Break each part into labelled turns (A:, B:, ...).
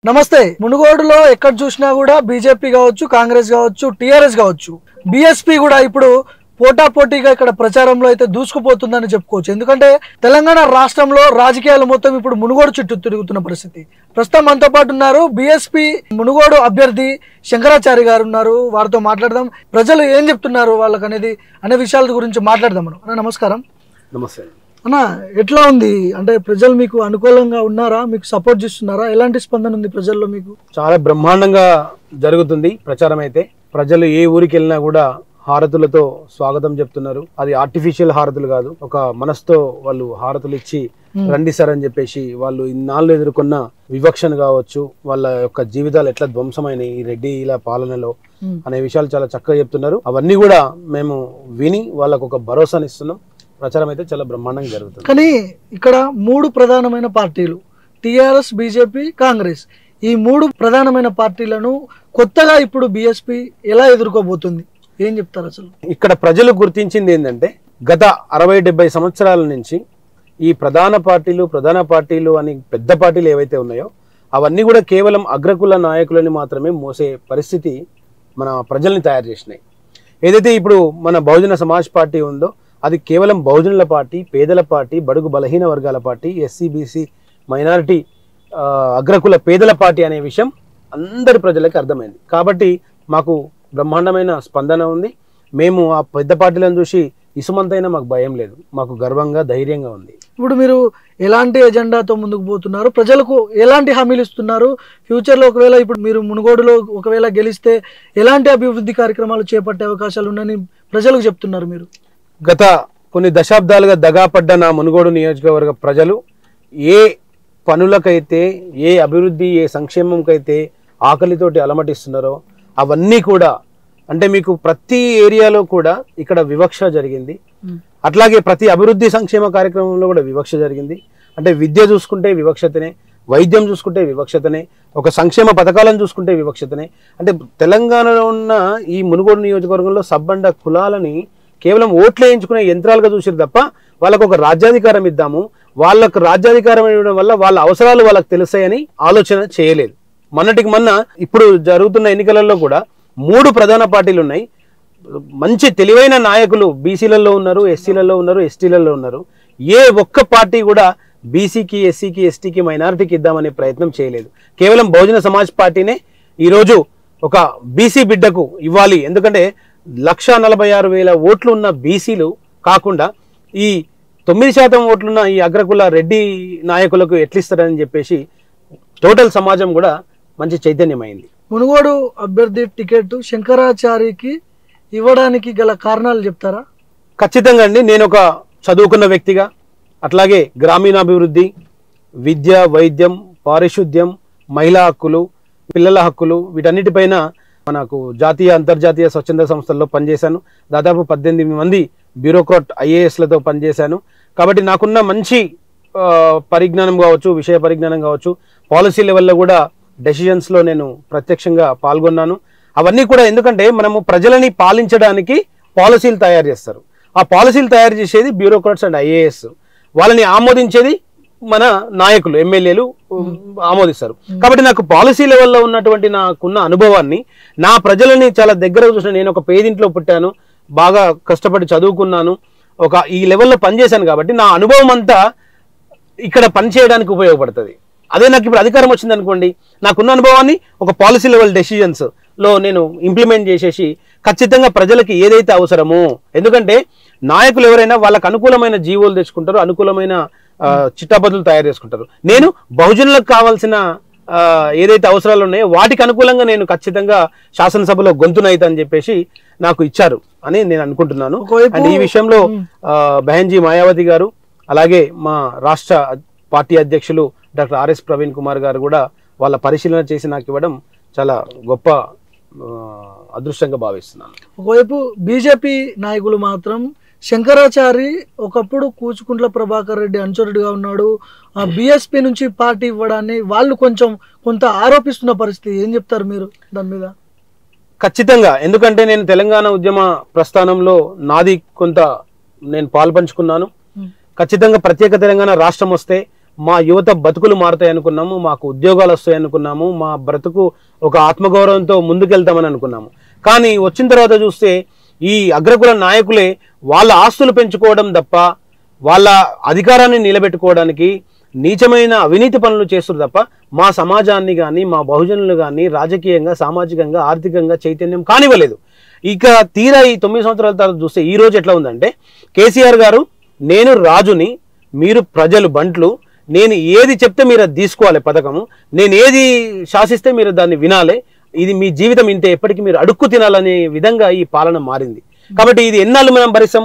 A: నమస్తే. మునుగోడులో ఎక్కడ చూసినా కూడా బీజేపీ కావచ్చు, కాంగ్రెస్ కావచ్చు, టీఆర్ఎస్ కావచ్చు, బీఎస్పీ కూడా ఇప్పుడు పోటాపోటీగా ఇక్కడ ప్రచారంలో అయితే దూసుకుపోతుందని చెప్పుకోవచ్చు. ఎందుకంటే తెలంగాణ రాష్ట్రంలో రాజకీయాలు మొత్తం ఇప్పుడు మునుగోడు చుట్టూ తిరుగుతున్న పరిస్థితి. ప్రస్తుతం మనతో పాటు ఉన్నారు బీఎస్పీ మునుగోడు అభ్యర్థి శంకరాచారి గారు ఉన్నారు. వారితో మాట్లాడదాం. ప్రజలు ఏం చెప్తున్నారు వాళ్ళకి అనేది అనే విషయాల గురించి మాట్లాడదాం మనం. అన్న నమస్కారం.
B: నమస్తే
A: అన్న, ఎట్లా ఉంది అంటే ప్రజలు మీకు అనుకూలంగా ఉన్నారా? మీకు సపోర్ట్ చేస్తున్నారా? ఎలాంటి స్పందన ఉంది ప్రజల్లో మీకు?
B: చాలా బ్రహ్మాండంగా జరుగుతుంది ప్రచారం. అయితే ప్రజలు ఏ ఊరికి వెళ్ళినా కూడా హారతులతో స్వాగతం చెప్తున్నారు. అది ఆర్టిఫిషియల్ హారతులు కాదు, ఒక మనసుతో వాళ్ళు హారతులు ఇచ్చి రండి సార్ అని చెప్పేసి వాళ్ళు ఇన్నాళ్ళు ఎదుర్కొన్న వివక్షను కావచ్చు, వాళ్ళ యొక్క జీవితాలు ఎట్లా ధ్వంసమైన ఈ రెడ్డిల పాలనలో అనే విషయాలు చాలా చక్కగా చెప్తున్నారు. అవన్నీ కూడా మేము విని వాళ్ళకు ఒక భరోసానిస్తున్నాం. ప్రచారం అయితే చాలా బ్రహ్మాండంగా జరుగుతుంది.
A: కానీ ఇక్కడ మూడు ప్రధానమైన పార్టీలు టీఆర్ఎస్, బీజేపీ, కాంగ్రెస్, ఈ మూడు ప్రధానమైన పార్టీలను కొత్తగా ఇప్పుడు బీఎస్పీ ఎలా ఎదుర్కోబోతుంది? ఏం చెప్తారు అసలు?
B: ఇక్కడ ప్రజలు గుర్తించింది ఏంటంటే గత 60-70 సంవత్సరాల నుంచి ఈ ప్రధాన పార్టీలు అని పెద్ద పార్టీలు ఏవైతే ఉన్నాయో అవన్నీ కూడా కేవలం అగ్రకుల నాయకులని మాత్రమే మోసే పరిస్థితి మన ప్రజల్ని తయారు చేసినాయి. ఏదైతే ఇప్పుడు మన బహుజన సమాజ్ పార్టీ ఉందో అది కేవలం బహుజనుల పార్టీ, పేదల పార్టీ, బడుగు బలహీన వర్గాల పార్టీ, ఎస్సీ బీసీ మైనారిటీ అగ్రకుల పేదల పార్టీ అనే విషయం అందరి ప్రజలకు అర్థమైంది. కాబట్టి మాకు బ్రహ్మాండమైన స్పందన ఉంది. మేము ఆ పెద్ద పార్టీలను చూసి ఇసుమంతైనా మాకు భయం లేదు, మాకు గర్వంగా ధైర్యంగా ఉంది.
A: ఇప్పుడు మీరు ఎలాంటి ఎజెండాతో ముందుకు పోతున్నారు? ప్రజలకు ఎలాంటి హామీలు ఇస్తున్నారు? ఫ్యూచర్లో ఒకవేళ ఇప్పుడు మీరు మునుగోడులో ఒకవేళ గెలిస్తే ఎలాంటి అభివృద్ధి కార్యక్రమాలు చేపట్టే అవకాశాలు ఉన్నాయని ప్రజలకు చెప్తున్నారు మీరు?
B: గత కొన్ని దశాబ్దాలుగా దగాపడ్డ నా మునుగోడు నియోజకవర్గ ప్రజలు ఏ పనులకైతే, ఏ అభివృద్ధి, ఏ సంక్షేమంకైతే ఆకలితోటి అలమటిస్తున్నారో అవన్నీ కూడా, అంటే మీకు ప్రతి ఏరియాలో కూడా ఇక్కడ వివక్ష జరిగింది. అట్లాగే ప్రతి అభివృద్ధి సంక్షేమ కార్యక్రమంలో కూడా వివక్ష జరిగింది. అంటే విద్య చూసుకుంటే వివక్షతనే, వైద్యం చూసుకుంటే వివక్షతనే, ఒక సంక్షేమ పథకాలను చూసుకుంటే వివక్షతనే. అంటే తెలంగాణలో ఉన్న ఈ మునుగోడు నియోజకవర్గంలో సబ్బండ కులాలని కేవలం ఓట్లు వేయించుకునే యంత్రాలుగా చూసారు తప్ప వాళ్ళకు ఒక రాజ్యాధికారం ఇద్దాము, వాళ్ళకు రాజ్యాధికారం ఇవ్వడం వల్ల వాళ్ళ అవసరాలు వాళ్ళకి తెలుస్తాయని ఆలోచన చేయలేదు. మొన్నటికి మొన్న ఇప్పుడు జరుగుతున్న ఎన్నికలలో కూడా 3 ప్రధాన పార్టీలు ఉన్నాయి. మంచి తెలివైన నాయకులు బీసీలలో ఉన్నారు, ఎస్సీలలో ఉన్నారు, ఎస్టీలలో ఉన్నారు. ఏ ఒక్క పార్టీ కూడా బీసీకి, ఎస్సీకి, ఎస్టీకి, మైనారిటీకి ఇద్దామనే ప్రయత్నం చేయలేదు. కేవలం బహుజన సమాజ్ పార్టీనే ఈరోజు ఒక బీసీ బిడ్డకు ఇవ్వాలి. ఎందుకంటే 1,46,000 ఓట్లు ఉన్న బీసీలు కాకుండా ఈ 9% ఓట్లున్న ఈ అగ్రకుల రెడ్డి నాయకులకు ఎట్లిస్తారని చెప్పేసి టోటల్ సమాజం కూడా మంచి చైతన్యమైంది.
A: మునుగోడు అభ్యర్థి టికెట్ శంకరాచారికి ఇవ్వడానికి గల కారణాలు చెప్తారా?
B: ఖచ్చితంగా అండి. నేను ఒక చదువుకున్న వ్యక్తిగా, అట్లాగే గ్రామీణాభివృద్ధి, విద్య, వైద్యం, పారిశుద్ధ్యం, మహిళా హక్కులు, పిల్లల హక్కులు, వీటన్నిటిపైన మనకు జాతీయ అంతర్జాతీయ స్వచ్ఛంద సంస్థల్లో పనిచేశాను. దాదాపు 18 మంది బ్యూరోక్రాట్ ఐఏఎస్లతో పనిచేశాను. కాబట్టి నాకున్న మంచి పరిజ్ఞానం కావచ్చు, విషయ పరిజ్ఞానం కావచ్చు, పాలసీ లెవెల్లో కూడా డెసిషన్స్లో నేను ప్రత్యక్షంగా పాల్గొన్నాను. అవన్నీ కూడా ఎందుకంటే మనము ప్రజలని పాలించడానికి పాలసీలు తయారు చేస్తారు. ఆ పాలసీలు తయారు చేసేది బ్యూరోక్రాట్స్ అండ్ ఐఏఎస్. వాళ్ళని ఆమోదించేది మన నాయకులు, ఎమ్మెల్యేలు ఆమోదిస్తారు. కాబట్టి నాకు పాలసీ లెవెల్లో ఉన్నటువంటి నాకున్న అనుభవాన్ని, నా ప్రజలని చాలా దగ్గర చూసిన, నేను ఒక పేదింట్లో పుట్టాను, బాగా కష్టపడి చదువుకున్నాను, ఒక ఈ లెవెల్లో పనిచేశాను. కాబట్టి నా అనుభవం అంతా ఇక్కడ పనిచేయడానికి ఉపయోగపడుతుంది. అదే నాకు ఇప్పుడు అధికారం వచ్చింది అనుకోండి, నాకున్న అనుభవాన్ని ఒక పాలసీ లెవెల్ డెసిషన్స్లో నేను ఇంప్లిమెంట్ చేసేసి ఖచ్చితంగా ప్రజలకి ఏదైతే అవసరమో, ఎందుకంటే నాయకులు ఎవరైనా వాళ్ళకు అనుకూలమైన జీవోలు తెచ్చుకుంటారు, అనుకూలమైన చిట్టాబద్దులు తయారు చేసుకుంటారు. నేను బహుజనులకు కావాల్సిన ఏదైతే అవసరాలు ఉన్నాయో వాటికి అనుకూలంగా నేను ఖచ్చితంగా శాసనసభలో గొంతునైతా అని చెప్పేసి నాకు ఇచ్చారు అని నేను అనుకుంటున్నాను. అండ్ ఈ విషయంలో బహన్జీ మాయావతి గారు, అలాగే మా రాష్ట్ర పార్టీ అధ్యక్షులు డాక్టర్ ఆర్ఎస్ ప్రవీణ్ కుమార్ గారు కూడా వాళ్ళ పరిశీలన చేసి నాకు ఇవ్వడం చాలా గొప్ప అదృష్టంగా భావిస్తున్నాను.
A: ఒకవైపు బీజేపీ నాయకులు మాత్రం శంకరాచారి ఒకప్పుడు కూచుకుంట్ల ప్రభాకర్ రెడ్డి అనుచరుడిగా ఉన్నాడు, ఆ బీఎస్పీ నుంచి పార్టీ ఇవ్వడాన్ని వాళ్ళు కొంత ఆరోపిస్తున్న పరిస్థితి. ఏం చెప్తారు మీరు దాని మీద?
B: ఖచ్చితంగా, ఎందుకంటే నేను తెలంగాణ ఉద్యమ ప్రస్థానంలో నాది కొంత నేను పాల్పంచుకున్నాను. ఖచ్చితంగా ప్రత్యేక తెలంగాణ రాష్ట్రం వస్తే మా యువత బతుకులు మారుతాయి అనుకున్నాము, మాకు ఉద్యోగాలు వస్తాయి అనుకున్నాము, మా బ్రతుకు ఒక ఆత్మగౌరవంతో ముందుకెళ్తామని అనుకున్నాము. కానీ వచ్చిన తర్వాత చూస్తే ఈ అగ్రకుల నాయకులే వాళ్ళ ఆస్తులు పెంచుకోవడం తప్ప, వాళ్ళ అధికారాన్ని నిలబెట్టుకోవడానికి నీచమైన అవినీతి పనులు చేస్తారు తప్ప మా సమాజాన్ని కానీ మా బహుజనులు కానీ రాజకీయంగా, సామాజికంగా, ఆర్థికంగా చైతన్యం కానివ్వలేదు. ఇక తీరా ఈ 9 సంవత్సరాల తర్వాత చూస్తే ఈ రోజు ఎట్లా ఉందంటే, కేసీఆర్ గారు నేను రాజుని, మీరు ప్రజలు బంట్లు, నేను ఏది చెప్తే మీరు అది తీసుకోవాలి పథకము, నేను ఏది శాసిస్తే మీరు దాన్ని వినాలి, ఇది మీ జీవితం ఇంతే, ఎప్పటికీ మీరు అడుక్కు తినాలనే విధంగా ఈ పాలన మారింది. కాబట్టి ఇది ఎన్నాళ్ళు మనం భరిస్తాం?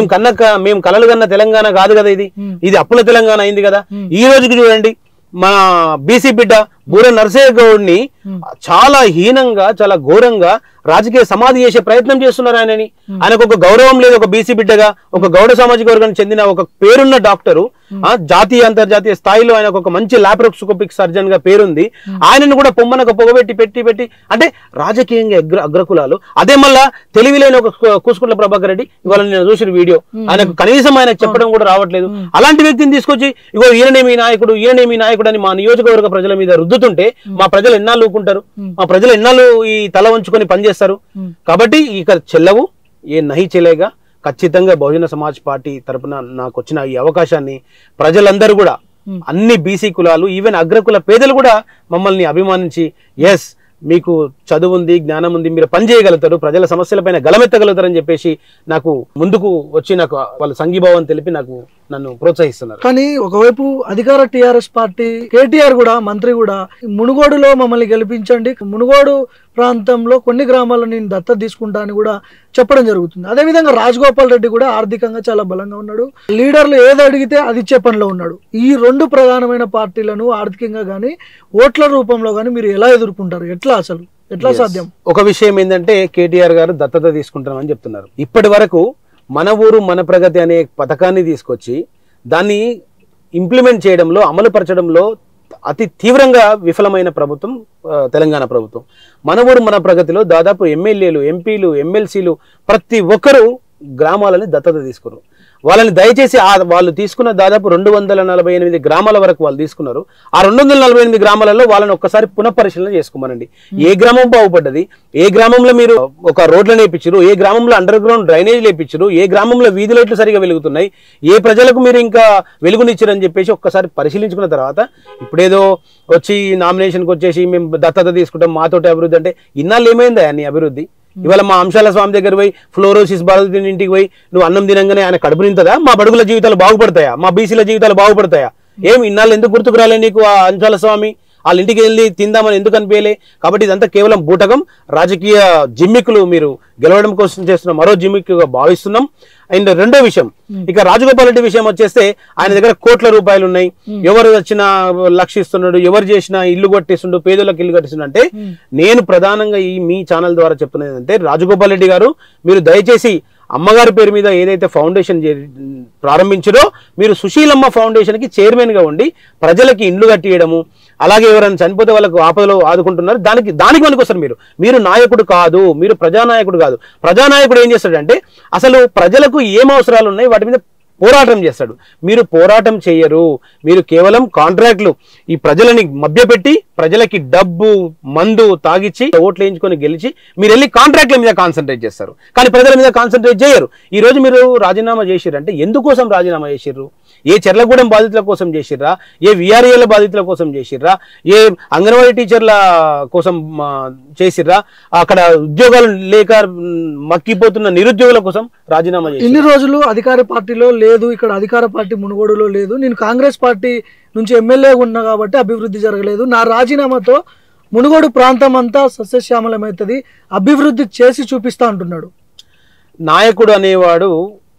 B: మేము కలలు కన్న తెలంగాణ కాదు కదా ఇది, ఇది అప్పుల తెలంగాణ అయింది కదా. ఈ రోజుకి చూడండి, మన బీసీ బిడ్డ బూర నరసయ్య గౌడ్ని చాలా హీనంగా, చాలా ఘోరంగా రాజకీయ సమాధి చేసే ప్రయత్నం చేస్తున్నారు ఆయనని. ఆయనకు ఒక గౌరవం లేదు. ఒక బీసీ బిడ్డగా, ఒక గౌడ సామాజిక వర్గానికి చెందిన ఒక పేరున్న డాక్టరు, జాతీయ అంతర్జాతీయ స్థాయిలో ఆయనకు ఒక మంచి లాప్రోస్కోపిక్ సర్జన్ గా పేరుంది. ఆయనను కూడా పొమ్మనకు పొగబెట్టి పెట్టి అంటే రాజకీయంగా అగ్రకులాలు. అదే మళ్ళా తెలివిలేని ఒక కూసుకుంట్ల ప్రభాకర్ రెడ్డి, ఇవాళ నేను చూసిన వీడియో, ఆయనకు కనీసం ఆయనకు చెప్పడం కూడా రావట్లేదు. అలాంటి వ్యక్తిని తీసుకొచ్చి ఇగో ఈయననేమి నాయకుడు అని మా నియోజకవర్గ ప్రజల మీద రుద్దుతుంటే మా ప్రజలు ఎన్నాళ్ళు ఊకుంటారు? మా ప్రజలు ఎన్నాళ్ళు ఈ తల వంచుకొని పనిచేస్తారు? కాబట్టి ఇక చెల్లవు ఏ నహి చెల్లేగా. ఖచ్చితంగా బహుజన సమాజ్ పార్టీ తరపున నాకు వచ్చిన ఈ అవకాశాన్ని ప్రజలందరూ కూడా, అన్ని బీసీ కులాలు, ఈవెన్ అగ్రకుల పేదలు కూడా మమ్మల్ని అభిమానించి, ఎస్ మీకు చదువు ఉంది, జ్ఞానం ఉంది, మీరు పని చేయగలుగుతారు, ప్రజల సమస్యలపైన గలమెత్తగలుగుతారని చెప్పేసి నాకు ముందుకు వచ్చి నాకు వాళ్ళ సంఘీభావం తెలిపి నన్ను ప్రోత్సహిస్తున్నారు.
A: కానీ ఒకవైపు అధికార టీఆర్ఎస్ పార్టీ కేటీఆర్ కూడా, మంత్రి కూడా, మునుగోడులో మమ్మల్ని గెలిపించండి, మునుగోడు ప్రాంతంలో కొన్ని గ్రామాలను నేను దత్తత తీసుకుంటా అని కూడా చెప్పడం జరుగుతుంది. అదేవిధంగా రాజగోపాల్ రెడ్డి కూడా ఆర్థికంగా చాలా బలంగా ఉన్నాడు, లీడర్లు ఏది అడిగితే అది ఇచ్చే పనిలో ఉన్నాడు. ఈ రెండు ప్రధానమైన పార్టీలను ఆర్థికంగా కానీ ఓట్ల రూపంలో కానీ మీరు ఎలా ఎదుర్కొంటారు? ఎట్లా సాధ్యం?
B: ఒక విషయం ఏంటంటే, కేటీఆర్ గారు దత్తత తీసుకుంటామని చెప్తున్నారు. ఇప్పటి వరకు మన ఊరు మన ప్రగతి అనే పథకాన్ని తీసుకొచ్చి దాన్ని ఇంప్లిమెంట్ చేయడంలో, అమలుపరచడంలో అతి తీవ్రంగా విఫలమైన ప్రభుత్వం తెలంగాణ ప్రభుత్వం. మన ఊరు మన ప్రగతిలో దాదాపు ఎమ్మెల్యేలు, ఎంపీలు, ఎమ్మెల్సీలు ప్రతి ఒక్కరూ గ్రామాలని దత్తత తీసుకున్నారు. వాళ్ళని దయచేసి వాళ్ళు తీసుకున్న దాదాపు 248 గ్రామాల వరకు వాళ్ళు తీసుకున్నారు. ఆ 248 గ్రామాలలో వాళ్ళని ఒక్కసారి పునఃపరిశీలన చేసుకోమనండి. ఏ గ్రామం బాగుపడ్డది, ఏ గ్రామంలో మీరు ఒక రోడ్లను వేయించారు, ఏ గ్రామంలో అండర్ గ్రౌండ్ డ్రైనేజ్ వేయించారు, ఏ గ్రామంలో వీధి లైట్లు సరిగా వెలుగుతున్నాయి, ఏ ప్రజలకు మీరు ఇంకా వెలుగునిచ్చారని చెప్పేసి ఒక్కసారి పరిశీలించుకున్న తర్వాత ఇప్పుడేదో వచ్చి నామినేషన్కి వచ్చేసి మేము దత్తత తీసుకుంటాం, మాతోటి అభివృద్ధి అంటే, ఇన్నాళ్ళు ఏమైందా నీ అభివృద్ధి? ఇవాళ మా అంశాల స్వామి దగ్గర పోయి, ఫ్లోరోసిస్ బాధితుని ఇంటికి పోయి నువ్వు అన్నం తినంగానే ఆయన కడుపు నింతదా? మా బడుగుల జీవితాలు బాగుపడతాయా? మా బీసీల జీవితాలు బాగుపడతాయా? ఏమి ఇన్నాళ్ళు ఎందుకు గుర్తుకు రాలే నీకు ఆ అంశాల స్వామి? వాళ్ళ ఇంటికి వెళ్ళి తిందామని ఎందుకు అనిపించలే? కాబట్టి ఇదంతా కేవలం బూటకం, రాజకీయ జిమ్మిక్కులు మీరు గెలవడం కోసం చేస్తున్న మరో జిమ్మిక్కుగా భావిస్తున్నాం. అండ్ రెండో విషయం, ఇక రాజగోపాల్ రెడ్డి విషయం వచ్చేస్తే, ఆయన దగ్గర కోట్ల రూపాయలు ఉన్నాయి, ఎవరు వచ్చినా లక్షిస్తున్నాడు, ఎవరు చేసినా ఇల్లు కట్టిస్తుండు, పేదలకు ఇల్లు కట్టిస్తుండు. అంటే నేను ప్రధానంగా ఈ మీ ఛానల్ ద్వారా చెప్తున్నది ఏంటంటే, రాజగోపాల్ రెడ్డి గారు మీరు దయచేసి అమ్మగారి పేరు మీద ఏదైతే ఫౌండేషన్ ప్రారంభించారో, మీరు సుశీలమ్మ ఫౌండేషన్ కి చైర్మన్ గా ఉండి ప్రజలకి ఇండ్లు కట్టియడము, అలాగే ఎవరైనా చనిపోతే వాళ్ళకు ఆపదలో ఆదుకుంటున్నారు, దానికి పనికొస్తారు. మీరు నాయకుడు కాదు, మీరు ప్రజానాయకుడు కాదు. ప్రజానాయకుడు ఏం చేస్తాడంటే, అసలు ప్రజలకు ఏం అవసరాలు ఉన్నాయి వాటి మీద పోరాటం చేస్తాడు. మీరు పోరాటం చేయరు, మీరు కేవలం కాంట్రాక్ట్లు, ఈ ప్రజలని మభ్యపెట్టి ప్రజలకి డబ్బు మందు తాగిచ్చి ఓట్లు వేయించుకొని గెలిచి మీరు వెళ్ళి కాంట్రాక్ట్ల మీద కాన్సన్ట్రేట్ చేస్తారు, కానీ ప్రజల మీద కాన్సన్ట్రేట్ చేయరు. ఈ రోజు మీరు రాజీనామా చేసిర్రంటే ఎందుకోసం రాజీనామా చేసిర్రు? ఏ చెర్లగూడెం బాధితుల కోసం చేసిర్రా? ఏ విఆర్ఏల బాధితుల కోసం చేసిర్రా? ఏ అంగన్వాడీ టీచర్ల కోసం చేసిర్రా? అక్కడ ఉద్యోగాలు లేక మక్కిపోతున్న నిరుద్యోగుల కోసం రాజీనామా చేసి
A: ఇన్ని రోజులు అధికార పార్టీలో లేదు, ఇక్కడ అధికార పార్టీ మునుగోడులో లేదు, నేను కాంగ్రెస్ పార్టీ నుంచి ఎమ్మెల్యేగా ఉన్నా కాబట్టి అభివృద్ధి జరగలేదు, నా రాజీనామాతో మునుగోడు ప్రాంతం అంతా సస్యశ్యామలమవుతుంది, అభివృద్ధి చేసి చూపిస్తా అంటున్నాడు.
B: నాయకుడు అనేవాడు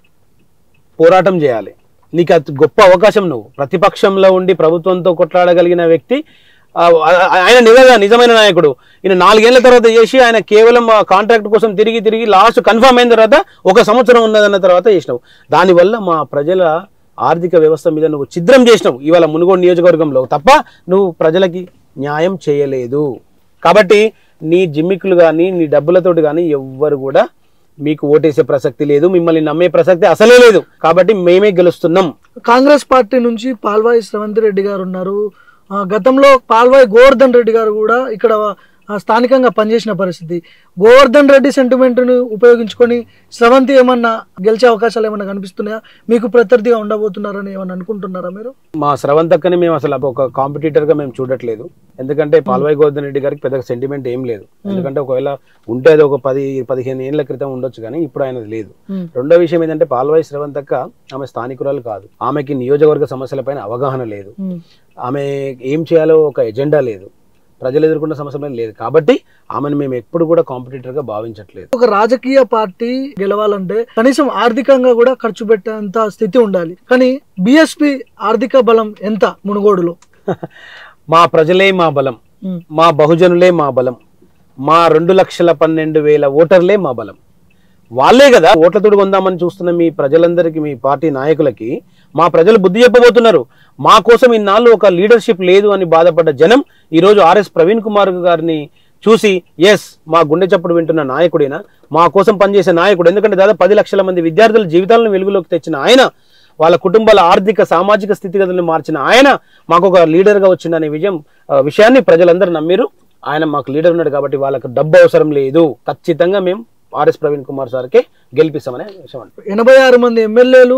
B: పోరాటం చేయాలి. నీకు అది గొప్ప అవకాశం. నువ్వు ప్రతిపక్షంలో ఉండి ప్రభుత్వంతో కొట్లాడగలిగిన వ్యక్తి ఆయన నిజమైన నాయకుడు. ఈయన 4 ఏళ్ల తర్వాత చేసి ఆయన కేవలం కాంట్రాక్ట్ కోసం తిరిగి లాస్ట్ కన్ఫర్మ్ అయిన తర్వాత 1 సంవత్సరం ఉన్నదన్న తర్వాత చేసినావు. దానివల్ల మా ప్రజల ఆర్థిక వ్యవస్థ మీద నువ్వు ఛిద్రం చేసినావు ఇవాళ మునుగోడు నియోజకవర్గంలో తప్ప నువ్వు ప్రజలకి న్యాయం చేయలేదు. కాబట్టి నీ జిమ్మికులు కానీ నీ డబ్బులతోటి కానీ ఎవ్వరు కూడా మీకు ఓటేసే ప్రసక్తి లేదు, మిమ్మల్ని నమ్మే ప్రసక్తి అసలే లేదు. కాబట్టి మేమే గెలుస్తున్నాం.
A: కాంగ్రెస్ పార్టీ నుంచి పాల్వాయి శ్రవంతి రెడ్డి గారు ఉన్నారు. గతంలో పాల్వాయి గోవర్ధన్ రెడ్డి గారు కూడా ఇక్కడ స్థానికంగా పనిచేసిన పరిస్థితి. గోవర్ధన్ రెడ్డి సెంటిమెంట్ను ఉపయోగించుకొని శ్రవంతి ఏమన్నా గెలిచే అవకాశాలు ఏమన్నా కనిపిస్తున్నాయా? మీకు ప్రత్యర్థిగా ఉండబోతున్నారని ఏమన్నా అనుకుంటున్నారా మీరు?
B: మా శ్రవంత్ అక్కని మేము అసలు ఒక కాంపిటీటర్ గా మేము చూడట్లేదు. ఎందుకంటే పాల్వాయి గోవర్ధన్ రెడ్డి గారికి పెద్దగా సెంటిమెంట్ ఏం లేదు. ఎందుకంటే ఒకవేళ ఉంటే అది ఒక 10-15 ఏళ్ల క్రితం ఉండొచ్చు, కానీ ఇప్పుడు ఆయనది లేదు. రెండో విషయం ఏంటంటే పాల్వాయి శ్రవంత్ అక్క ఆమె స్థానికురాలు కాదు. ఆమెకి నియోజకవర్గ సమస్యలపైన అవగాహన లేదు. ఆమె ఏం చేయాలో ఒక ఎజెండా లేదు. ప్రజలు ఎదుర్కొన్న సమస్య లేదు. కాబట్టి ఆమెను మేము ఎప్పుడు కూడా కాంపిటీటర్ గా భావించట్లేదు.
A: ఒక రాజకీయ పార్టీ గెలవాలంటే కనీసం ఆర్థికంగా కూడా ఖర్చు పెట్టేంత స్థితి ఉండాలి. కానీ బిఎస్పి ఆర్థిక బలం ఎంత మునుగోడులో?
B: మా ప్రజలే మా బలం, మా బహుజనులే మా బలం, మా 2,12,000 ఓటర్లే మా బలం. వాళ్ళే కదా ఓట్లతోడు కొందామని చూస్తున్న మీ ప్రజలందరికీ, మీ పార్టీ నాయకులకి మా ప్రజలు బుద్ధి చెప్పబోతున్నారు. మా కోసం ఇన్నాళ్ళు ఒక లీడర్షిప్ లేదు అని బాధపడ్డ జనం ఈరోజు ఆర్ఎస్ ప్రవీణ్ కుమార్ గారిని చూసి ఎస్ మా గుండె చప్పుడు వింటున్న నాయకుడైనా, మా కోసం పనిచేసే నాయకుడు. ఎందుకంటే దాదాపు 10 లక్షల మంది విద్యార్థుల జీవితాలను వెలుగులోకి తెచ్చిన ఆయన, వాళ్ళ కుటుంబాల ఆర్థిక సామాజిక స్థితిగతులను మార్చిన ఆయన మాకు ఒక లీడర్గా వచ్చిందనే విషయాన్ని ప్రజలందరూ నమ్మిరు. ఆయన మాకు లీడర్ ఉన్నాడు కాబట్టి వాళ్ళకు డబ్బు అవసరం లేదు. ఖచ్చితంగా మేము ఆర్ఎస్ ప్రవీణ్ కుమార్ సార్కే గెలిపిస్తామనే విషయం.
A: 86 మంది ఎమ్మెల్యేలు,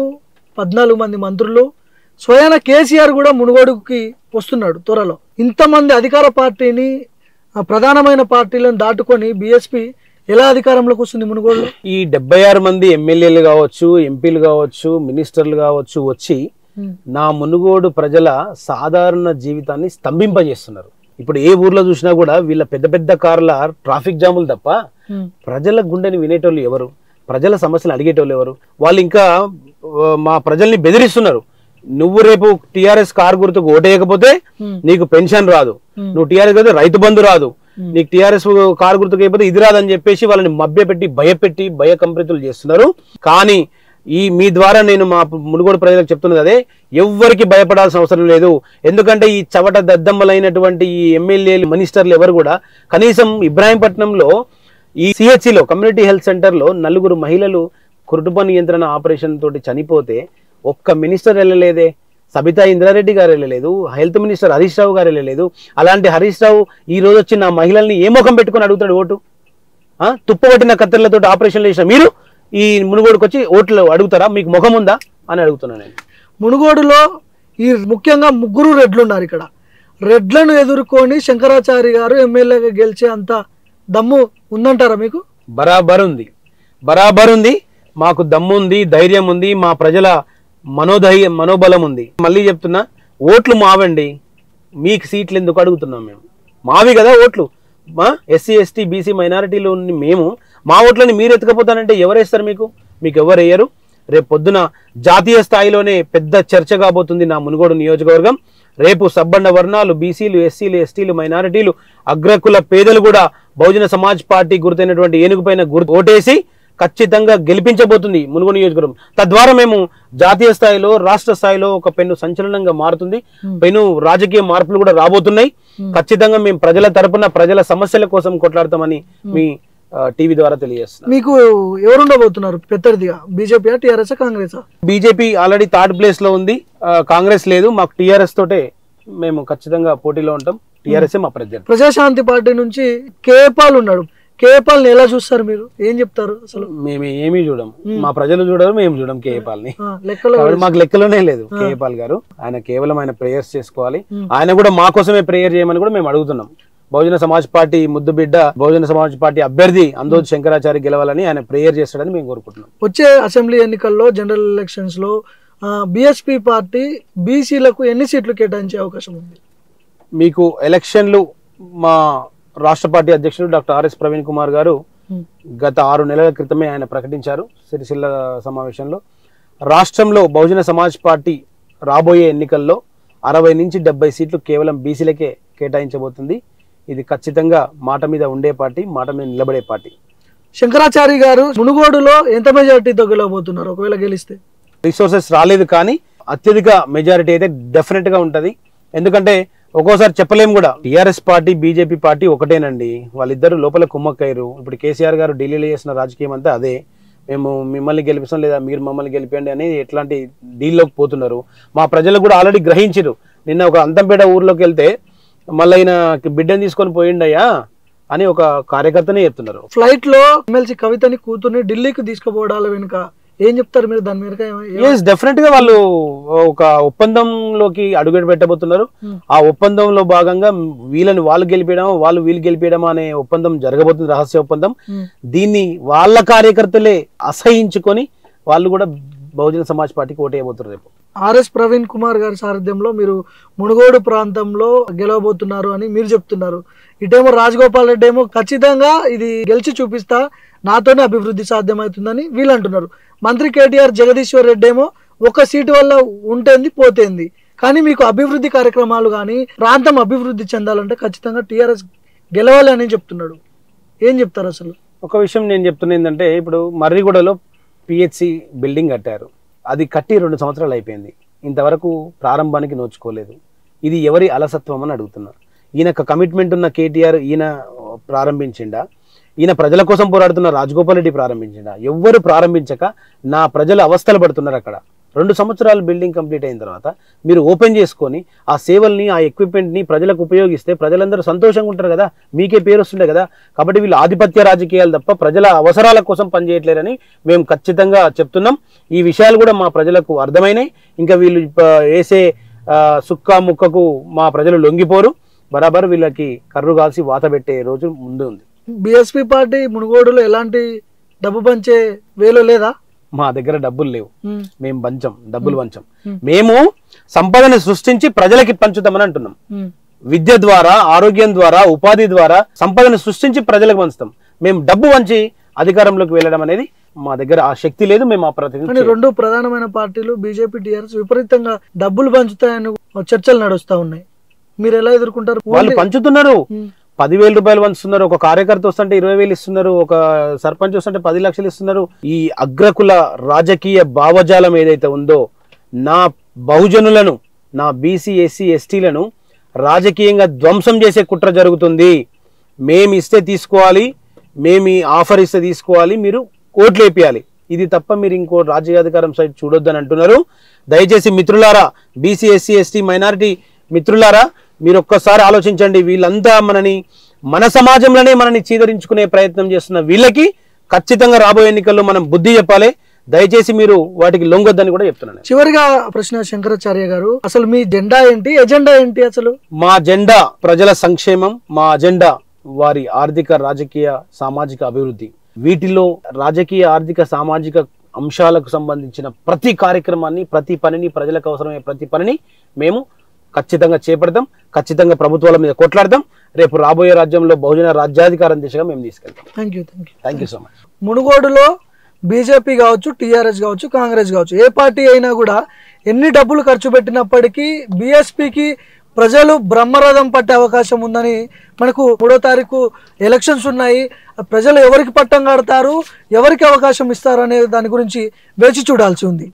A: 14 మంది మంత్రులు, స్వయాన కేసీఆర్ కూడా మునుగోడుకి వస్తున్నాడు త్వరలో. ఇంతమంది అధికార పార్టీని, ప్రధానమైన పార్టీలను దాటుకొని బిఎస్పి ఎలా అధికారంలోకి వస్తుంది మునుగోడులో? ఈ
B: 76 మంది ఎమ్మెల్యేలు కావచ్చు, ఎంపీలు కావచ్చు, మినిస్టర్లు కావచ్చు వచ్చి నా మునుగోడు ప్రజల సాధారణ జీవితాన్ని స్తంభింపజేస్తున్నారు. ఇప్పుడు ఏ ఊర్లో చూసినా కూడా వీళ్ళ పెద్ద పెద్ద కార్ల ట్రాఫిక్ జాములు తప్ప ప్రజల గుండెని వినేటోళ్ళు ఎవరు? ప్రజల సమస్యలు అడిగేటోళ్ళు ఎవరు? వాళ్ళు ఇంకా మా ప్రజల్ని బెదిరిస్తున్నారు. నువ్వు రేపు టిఆర్ఎస్ కారు గుర్తుకు ఓటేయకపోతే నీకు పెన్షన్ రాదు, నువ్వు టిఆర్ఎస్ అయితే రైతు బంధు రాదు, నీకు టిఆర్ఎస్ కారు గుర్తుకు అయిపోతే ఇది రాదని చెప్పేసి వాళ్ళని మభ్యపెట్టి భయపెట్టి భయకంపితులు చేస్తున్నారు. కానీ మీ ద్వారా నేను మా మునుగోడు ప్రజలకు చెప్తున్నది అదే, ఎవ్వరికి భయపడాల్సిన అవసరం లేదు. ఎందుకంటే ఈ చవట దద్దమ్మలైనటువంటి ఈ ఎమ్మెల్యేలు, మినిస్టర్లు ఎవరు కూడా కనీసం ఇబ్రాహీంపట్నంలో ఈ సిహెచ్సిలో కమ్యూనిటీ హెల్త్ సెంటర్లో 4 మహిళలు కుటుంబ నియంత్రణ ఆపరేషన్ తోటి చనిపోతే ఒక్క మినిస్టర్ వెళ్ళలేదే. సబితా ఇంద్రారెడ్డి గారు వెళ్ళలేదు, హెల్త్ మినిస్టర్ హరీష్ రావు గారు వెళ్ళలేదు. అలాంటి హరీష్ రావు ఈ రోజు వచ్చి నా మహిళల్ని ఏ ముఖం పెట్టుకుని అడుగుతాడు ఓటు? తుప్పబట్టిన కత్తెరలతో ఆపరేషన్లు చేసిన మీరు ఈ మునుగోడుకు వచ్చి ఓట్లు అడుగుతారా? మీకు ముఖం ఉందా అని అడుగుతున్నాను నేను.
A: మునుగోడులో ఈ ముఖ్యంగా 3 రెడ్లు ఉన్నారు. ఇక్కడ రెడ్లను ఎదుర్కొని శంకరాచారి గారు ఎమ్మెల్యేగా గెలిచే అంత దమ్ము ఉందంటారా మీకు?
B: బరాబర్ ఉంది. మాకు దమ్ము ఉంది, ధైర్యం ఉంది, మా ప్రజల మనోబలం ఉంది. మళ్ళీ చెప్తున్నా, ఓట్లు మావండి, మీకు సీట్లు ఎందుకు అడుగుతున్నాం? మేము మావి కదా ఓట్లు. మా ఎస్సీ ఎస్టీ బీసీ మైనారిటీలో మేము మా ఓట్లని మీరు ఎత్తుకపోతానంటే ఎవరేస్తారు? మీకు ఎవరు వేయరు. రేపు పొద్దున జాతీయ స్థాయిలోనే పెద్ద చర్చ కాబోతుంది నా మునుగోడు నియోజకవర్గం. రేపు సబ్బండ వర్ణాలు, బీసీలు, ఎస్సీలు, ఎస్టీలు, మైనారిటీలు, అగ్రకుల పేదలు కూడా బహుజన సమాజ్ పార్టీ గుర్తైనటువంటి ఏనుగు పైన ఓటేసి ఖచ్చితంగా గెలిపించబోతుంది మునుగోడు నియోజకవర్గం. తద్వారా మేము జాతీయ స్థాయిలో, రాష్ట్ర స్థాయిలో ఒక పెను సంచలనంగా మారుతుంది. పెను రాజకీయ మార్పులు కూడా రాబోతున్నాయి. ఖచ్చితంగా మేము ప్రజల తరపున ప్రజల సమస్యల కోసం కొట్లాడతామని మీ టీవీ ద్వారా తెలియజేస్తున్నారు.
A: మీకు ఎవరుండబోతున్నారు ప్రత్యర్థిగా? BJP, TRS, Congress?
B: BJP already 3rd place లో ఉంది, కాంగ్రెస్ లేదు. మాకు టీఆర్ఎస్ తోటే మేము ఖచ్చితంగా పోటీలో ఉంటాం. టీఆర్ఎస్ మా ప్రత్యర్థి.
A: ప్రజాశాంతి పార్టీ నుంచి కేపాల్ ఉన్నాడు. కేపాల్ని ఎలా చూస్తారు మీరు? ఏం చెప్తారు? అసలు
B: మేము ఏమీ చూడం, మా ప్రజలు చూడరు, మేము చూడం కేపాల్ని. మాకు లెక్కలోనే లేదు కేపాల్ గారు. ఆయన కేవలం ఆయన ప్రేయర్స్ చేసుకోవాలి. ఆయన కూడా మా కోసమే ప్రేయర్ చేయమని కూడా మేము అడుగుతున్నాం. బహుజన సమాజ్ పార్టీ ముద్దు బిడ్డ, బహుజన సమాజ్ పార్టీ అభ్యర్థి అందోజు శంకరాచారి గెలవాలని ఆయన ప్రేయర్ చేస్తాడని మేము కోరుకుంటున్నాం.
A: వచ్చే అసెంబ్లీ ఎన్నికల్లో, జనరల్ ఎలక్షన్స్ లో బిఎస్పీ పార్టీ బీసీలకు ఎన్ని సీట్లు కేటాయించే అవకాశం ఉంది?
B: మీకు ఎలక్షన్లు మా రాష్ట్ర పార్టీ అధ్యక్షుడు డాక్టర్ ఆర్ఎస్ ప్రవీణ్ కుమార్ గారు గత 6 నెలల క్రితమే ఆయన ప్రకటించారు సిరిసిల్ల సమావేశంలో. రాష్ట్రంలో బహుజన సమాజ్ పార్టీ రాబోయే ఎన్నికల్లో 60 నుంచి 70 సీట్లు కేవలం బీసీలకే కేటాయించబోతుంది. ఇది ఖచ్చితంగా మాట మీద ఉండే పార్టీ, మాట మీద నిలబడే పార్టీ.
A: శంకరాచారి గారు మునుగోడులో ఎంత మెజారిటీతో గెలవబోతున్నారు ఒకవేళ గెలిస్తే?
B: రిసోర్సెస్ రాలేదు, కానీ అత్యధిక మెజారిటీ అయితే డెఫినెట్ గా ఉంటది. ఎందుకంటే ఒక్కోసారి చెప్పలేం కూడా. టీఆర్ఎస్ పార్టీ, బీజేపీ పార్టీ ఒకటేనండి. వాళ్ళిద్దరు లోపల కుమ్మక్కయ్యారు. ఇప్పుడు కేసీఆర్ గారు ఢిల్లీలో చేసిన రాజకీయం అంతా అదే. మేము మిమ్మల్ని గెలిపిస్తాం లేదా మీరు మమ్మల్ని గెలిపండి అని ఎట్లాంటి డీల్లోకి పోతున్నారు. మా ప్రజలు కూడా ఆల్రెడీ గ్రహించారు. నిన్న ఒక అంతంపేట ఊర్లోకి వెళ్తే మళ్ళీ ఆయన బిడ్డను తీసుకొని పోయిండయ్యా అని ఒక కార్యకర్తనే చెప్తున్నారు.
A: ఫ్లైట్ లో ఎమ్మెల్సీ కవితని కూతుర్ని ఢిల్లీకి తీసుకుపోవడాల వెనుక ఏం చెప్తారు మీరు దాని మీద?
B: డెఫినెట్ గా వాళ్ళు ఒక ఒప్పందంలోకి అడుగు పెట్టబోతున్నారు. ఆ ఒప్పందంలో భాగంగా వీళ్ళని వాళ్ళు గెలిపేయడం, వాళ్ళు వీళ్ళు గెలిపేయడం అనే ఒప్పందం జరగబోతుంది, రహస్య ఒప్పందం. దీన్ని వాళ్ళ కార్యకర్తలే అసహించుకొని వాళ్ళు కూడా బహుజన సమాజ్ పార్టీకి ఓటేయబోతున్నారు రేపు.
A: ఆర్ఎస్ ప్రవీణ్ కుమార్ గారి సారథ్యంలో మీరు మునుగోడు ప్రాంతంలో గెలవబోతున్నారు అని మీరు చెప్తున్నారు. ఇటేమో రాజగోపాల్ రెడ్డి ఏమో ఖచ్చితంగా ఇది గెలిచి చూపిస్తా, నాతోనే అభివృద్ధి సాధ్యమవుతుందని వీళ్ళు అంటున్నారు. మంత్రి కేటీఆర్ జగదీశ్వర్ రెడ్డి ఏమో ఒక సీటు వల్ల ఉంటుంది పోతేంది, కానీ మీకు అభివృద్ధి కార్యక్రమాలు కానీ ప్రాంతం అభివృద్ధి చెందాలంటే ఖచ్చితంగా టీఆర్ఎస్ గెలవాలి అని చెప్తున్నాడు. ఏం చెప్తారు అసలు?
B: ఒక విషయం నేను చెప్తున్నా ఏంటంటే, ఇప్పుడు మర్రిగూడలో పిహెచ్సి బిల్డింగ్ కట్టారు. అది కట్టి 2 సంవత్సరాలు అయిపోయింది. ఇంతవరకు ప్రారంభానికి నోచుకోలేదు. ఇది ఎవరి అలసత్వం అని అడుగుతున్నా. ఈయనకు కమిట్మెంట్ ఉన్న కేటీఆర్ ఈయన ప్రారంభించిండా? ఈయన ప్రజల కోసం పోరాడుతున్న రాజగోపాల్ రెడ్డి ప్రారంభించిండా? ఎవ్వరు ప్రారంభించక నా ప్రజలు అవస్థలు పడుతున్నారు. అక్కడ 2 సంవత్సరాలు బిల్డింగ్ కంప్లీట్ అయిన తర్వాత మీరు ఓపెన్ చేసుకొని ఆ సేవల్ని, ఆ ఎక్విప్మెంట్ని ప్రజలకు ఉపయోగిస్తే ప్రజలందరూ సంతోషంగా ఉంటారు కదా, మీకే పేరు వస్తుండే కదా. కాబట్టి వీళ్ళు ఆధిపత్య రాజకీయాలు తప్ప ప్రజల అవసరాల కోసం పనిచేయట్లేరని మేము ఖచ్చితంగా చెప్తున్నాం. ఈ విషయాలు కూడా మా ప్రజలకు అర్థమైనాయి. ఇంకా వీళ్ళు వేసే సుక్క ముక్కకు మా ప్రజలు లొంగిపోరు. బరాబర్ వీళ్ళకి కర్రు కాల్సి వాత పెట్టే రోజు ముందు ఉంది.
A: బీఎస్పీ పార్టీ మునుగోడులో ఎలాంటి డబ్బు పంచే వేలో లేదా?
B: మా దగ్గర డబ్బులు లేవు, మేము డబ్బులు పంచం. మేము సంపదను సృష్టించి ప్రజలకి పంచుతామని అంటున్నాం. విద్య ద్వారా, ఆరోగ్యం ద్వారా, ఉపాధి ద్వారా సంపదను సృష్టించి ప్రజలకు పంచుతాం. మేము డబ్బు పంచి అధికారంలోకి వెళ్ళడం అనేది మా దగ్గర ఆ శక్తి లేదు. మేము ఆ ప్రతినిధి
A: 2 ప్రధానమైన పార్టీలు బీజేపీ, టీఆర్ఎస్ విపరీతంగా డబ్బులు పంచుతాయని చర్చలు నడుస్తా ఉన్నాయి. మీరు ఎలా ఎదుర్కొంటారు?
B: వాళ్ళు పంచుతున్నారు. 10,000 రూపాయలు పంచుతున్నారు. ఒక కార్యకర్త వస్తుంటే 20,000 ఇస్తున్నారు. ఒక సర్పంచ్ వస్తుంటే 10 లక్షలు ఇస్తున్నారు. ఈ అగ్రకుల రాజకీయ భావజాలం ఏదైతే ఉందో, నా బహుజనులను, నా బీసీ, ఎస్సీ, ఎస్టీలను రాజకీయంగా ధ్వంసం చేసే కుట్ర జరుగుతుంది. మేము ఇస్తే తీసుకోవాలి, మేము ఆఫర్ ఇస్తే తీసుకోవాలి, మీరు ఓట్లు వేపియాలి. ఇది తప్ప మీరు ఇంకో రాజ్యాధికారం సైడ్ చూడొద్దని అంటున్నారు. దయచేసి మిత్రులారా, బీసీ, ఎస్సీ, ఎస్టీ, మైనారిటీ మిత్రులారా, మీరు ఒక్కసారి ఆలోచించండి. వీళ్ళంతా మన సమాజంలోనే మనని చీదరించుకునే ప్రయత్నం చేస్తున్న వీళ్ళకి ఖచ్చితంగా రాబోయే ఎన్నికల్లో మనం బుద్ధి చెప్పాలి. దయచేసి మీరు వాటికి లొంగొద్దని కూడా చెప్తున్నాను.
A: చివరిగా ప్రశ్న శంకరాచార్య గారు, అసలు మీ జెండా ఏంటి, ఎజెండా ఏంటి? అసలు
B: మా జెండా ప్రజల సంక్షేమం, మా అజెండా వారి ఆర్థిక, రాజకీయ, సామాజిక అభివృద్ధి. వీటిలో రాజకీయ, ఆర్థిక, సామాజిక అంశాలకు సంబంధించిన ప్రతి కార్యక్రమాన్ని, ప్రతి పనిని, ప్రజలకు అవసరమయ్యే ప్రతి పనిని మేము ఖచ్చితంగా చేపడతాం. ఖచ్చితంగా ప్రభుత్వాల మీద కొట్లాడతాం. రేపు రాబోయే రాజ్యంలో బహుజన రాజ్యాధికారం దిశగా మేము తీసుకెళ్తాం. Thank you so much.
A: మునుగోడులో బీజేపీ కావచ్చు, టీఆర్ఎస్ కావచ్చు, కాంగ్రెస్ కావచ్చు, ఏ పార్టీ అయినా కూడా ఎన్ని డబ్బులు ఖర్చు పెట్టినప్పటికీ బీఎస్పీకి ప్రజలు బ్రహ్మరథం పట్టే అవకాశం ఉందని, మనకు 3వ తారీఖు ఎలక్షన్స్ ఉన్నాయి. ప్రజలు ఎవరికి పట్టం కడతారు, ఎవరికి అవకాశం ఇస్తారు అనే దాని గురించి వేచి చూడాల్సి ఉంది.